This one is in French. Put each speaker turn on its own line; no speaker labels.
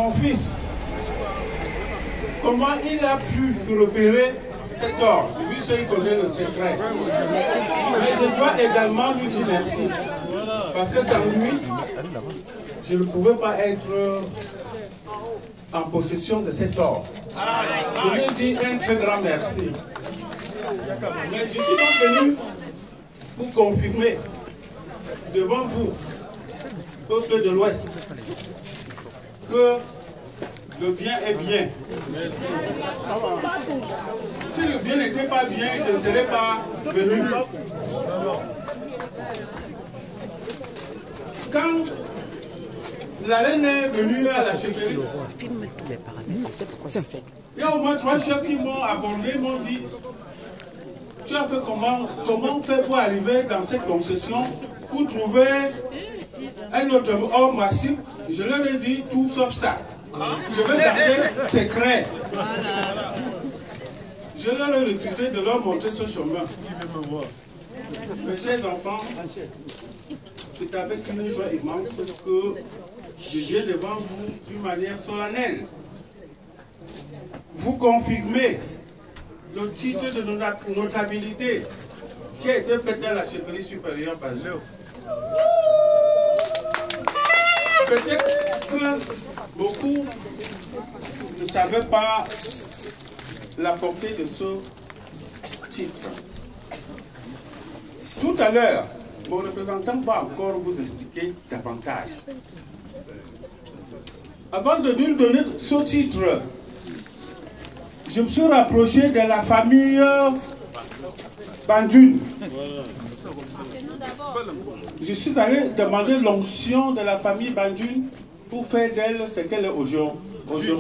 mon fils. Comment il a pu repérer cet or? C'est lui seul qui connaît le secret. Mais je dois également lui dire merci. Parce que sans lui, je ne pouvais pas être en possession de cet or. Je lui dis un très grand merci. Mais je suis donc venu pour confirmer devant vous, peuple de l'Ouest, que le bien est bien. Si le bien n'était pas bien, je ne serais pas venu. Quand la reine est venue à la chefferie, il y a au moins 3 chefs qui m'ont abordé, m'ont dit: tu as fait comment faire pour arriver dans cette concession pour trouver un autre or massif? Je leur ai dit tout sauf ça. Je vais garder secret. Je leur ai refusé de leur montrer ce chemin. Mes chers enfants, c'est avec une joie immense que je viens devant vous d'une manière solennelle. Vous confirmez le titre de notabilité qui a été fait dans la chefferie supérieure Bazou. Peut-être que beaucoup ne savaient pas la portée de ce titre. Tout à l'heure, mon représentant va encore vous expliquer davantage. Avant de lui donner ce titre, je me suis rapproché de la famille Bandune. Je suis allé demander l'onction de la famille Bandune pour faire d'elle ce qu'elle est aujourd'hui.